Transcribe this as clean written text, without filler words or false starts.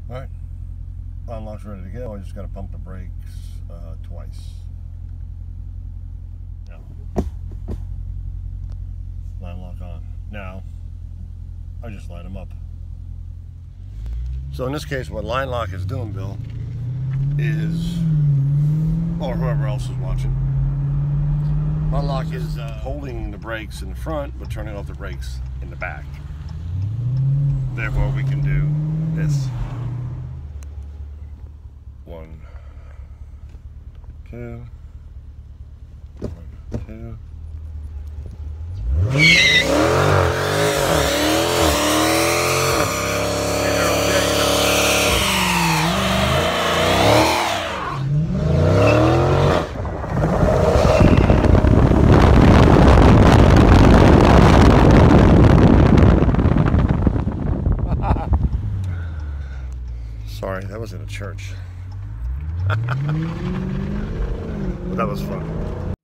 Alright, line lock's ready to go. I just got to pump the brakes twice. Now, line lock on. Now, I just line them up. So in this case, what line lock is doing, Bill, is, or whoever else is watching, line lock is holding the brakes in the front, but turning off the brakes in the back. Therefore, we can do this. 1, 2, 1, 2. Sorry, that was in a church. But that was fun.